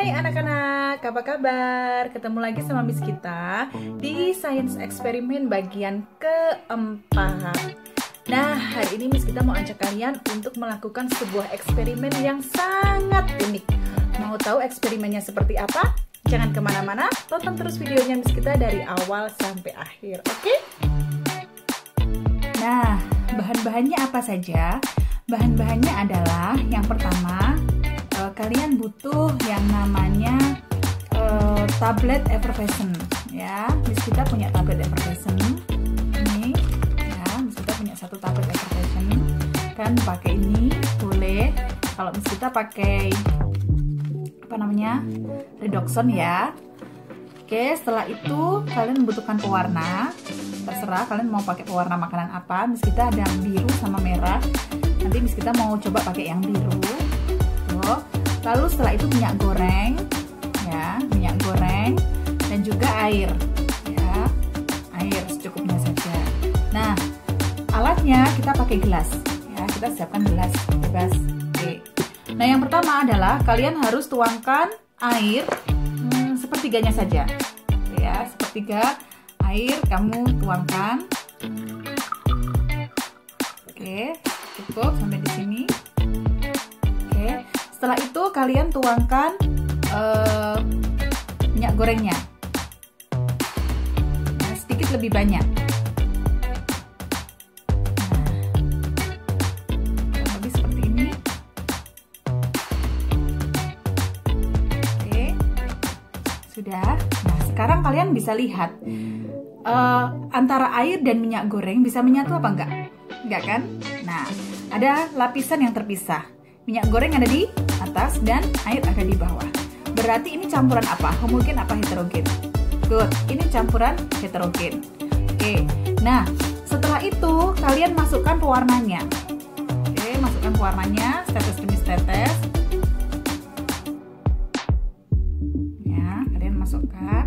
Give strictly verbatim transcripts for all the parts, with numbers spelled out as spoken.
Hai anak-anak, apa kabar? Ketemu lagi sama Miss kita di Science Eksperimen bagian keempat. Nah, hari ini Miss kita mau ajak kalian untuk melakukan sebuah eksperimen yang sangat unik. Mau tahu eksperimennya seperti apa? Jangan kemana-mana, tonton terus videonya Miss kita dari awal sampai akhir, oke? Nah, bahan-bahannya apa saja? Bahan-bahannya adalah yang pertama, uh, kalian butuh yang namanya uh, tablet effervescent, ya. Miss kita punya tablet effervescent. Ini, ya, Miss kita punya satu tablet effervescent. Kan pakai ini boleh. Kalau Miss kita pakai apa namanya, redoxon, ya. Oke, setelah itu kalian membutuhkan pewarna. Terserah kalian mau pakai pewarna makanan apa. Miss kita ada biru sama merah. Nanti Miss kita mau coba pakai yang biru. Tuh. Lalu setelah itu minyak goreng, ya, minyak goreng dan juga air, ya, air secukupnya saja. Nah, alatnya kita pakai gelas, ya, kita siapkan gelas bebas. Oke. Nah, yang pertama adalah kalian harus tuangkan air hmm, sepertiganya saja, ya, sepertiga air kamu tuangkan. Oke. Cukup sampai di sini. Oke, setelah itu kalian tuangkan uh, minyak gorengnya. Nah, sedikit lebih banyak. Nah, lebih seperti ini. Oke, sudah. Nah, sekarang kalian bisa lihat uh, antara air dan minyak goreng bisa menyatu apa enggak? Enggak kan? Nah, ada lapisan yang terpisah. Minyak goreng ada di atas dan air ada di bawah. Berarti ini campuran apa? Homogen apa heterogen? Good, ini campuran heterogen. Oke, nah setelah itu kalian masukkan pewarnanya. Oke, masukkan pewarnanya setetes demi setetes. Ya, kalian masukkan.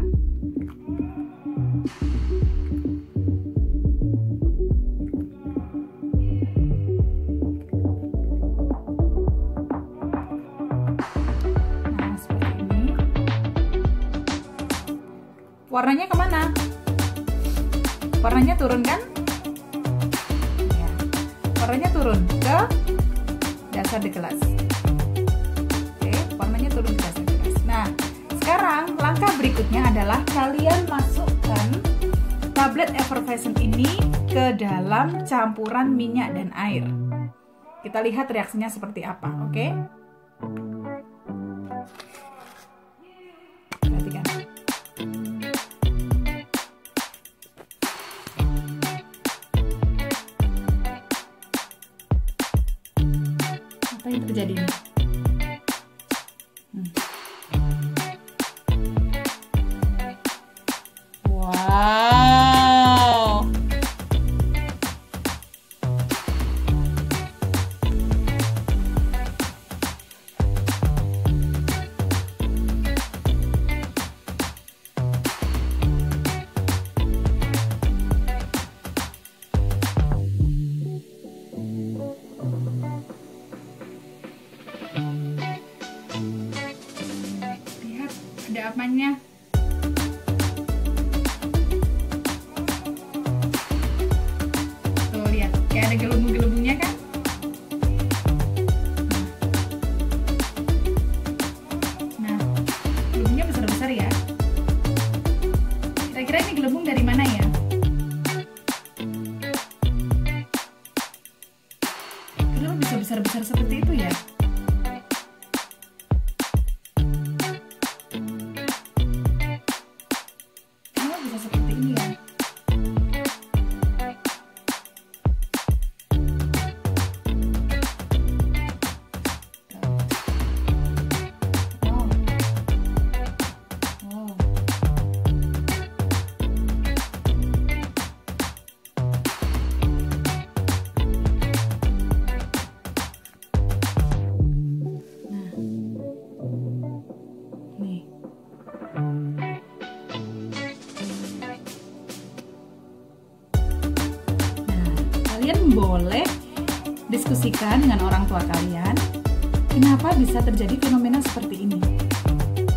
Warnanya kemana? Warnanya turun kan? Ya. Warnanya turun ke dasar di gelas. Oke, warnanya turun ke dasar di gelas. Nah, sekarang langkah berikutnya adalah kalian masukkan tablet effervescent ini ke dalam campuran minyak dan air. Kita lihat reaksinya seperti apa, oke? Perhatikan. Apa yang terjadi ini? Hmm. Wow. Ada apanya? Tuh lihat, kayak ada gelembung-gelembungnya kan? Nah, gelembungnya besar-besar ya. Kira-kira ini gelembung dari mana ya? Kenapa bisa besar-besar seperti itu ya? Kalian boleh diskusikan dengan orang tua kalian kenapa bisa terjadi fenomena seperti ini.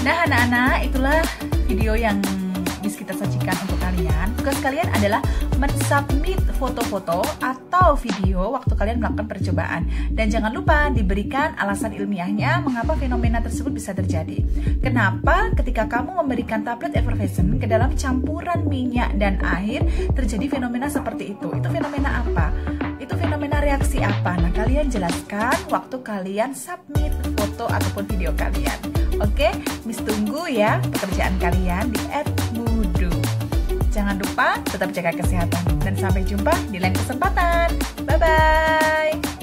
Nah anak-anak, itulah video yang bisa kita sajikan untuk kalian. Tugas kalian adalah mensubmit foto-foto atau video waktu kalian melakukan percobaan. Dan jangan lupa diberikan alasan ilmiahnya mengapa fenomena tersebut bisa terjadi. Kenapa ketika kamu memberikan tablet effervescent ke dalam campuran minyak dan air terjadi fenomena seperti itu? Itu fenomena apa? Itu fenomena reaksi apa? Nah, kalian jelaskan waktu kalian submit foto ataupun video kalian. Oke, Miss tunggu ya pekerjaan kalian di Edmodo. Jangan lupa tetap jaga kesehatan dan sampai jumpa di lain kesempatan. Bye bye.